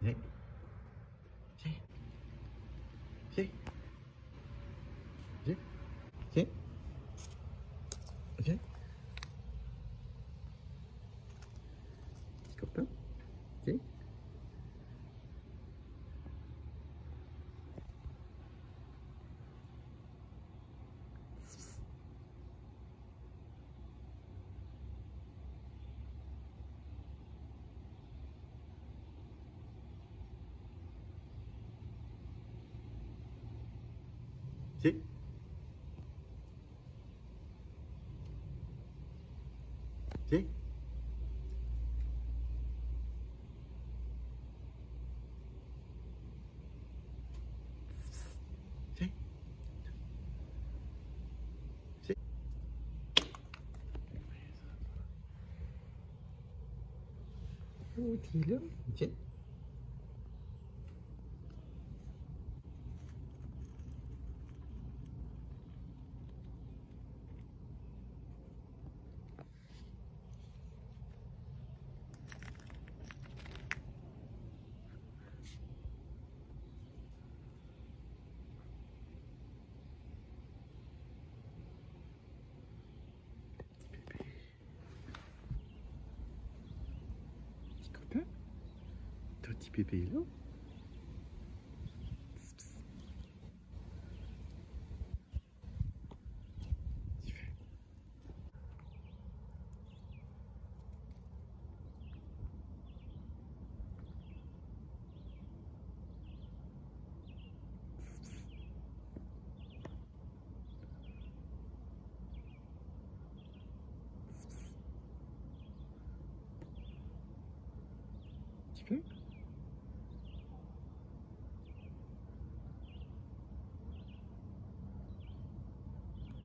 Viens. Viens. Viens. Viens. Viens. Viens. Petit copain. Viens. Viens. Viens. Viens. Viens. Oh, t'es là. Viens. Petit copain. Ton petit bébé est là. Petit peu.